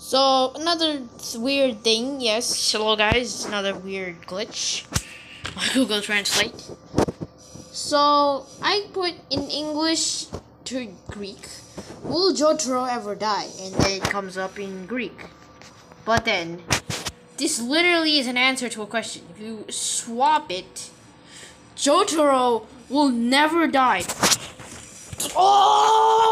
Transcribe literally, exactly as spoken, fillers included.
So another weird thing, yes. Hello guys, another weird glitch. Google Translate. So I put in English to Greek, will JoJo ever die? And then it comes up in Greek. But then this literally is an answer to a question. If you swap it, Jotaro will never die. Oh!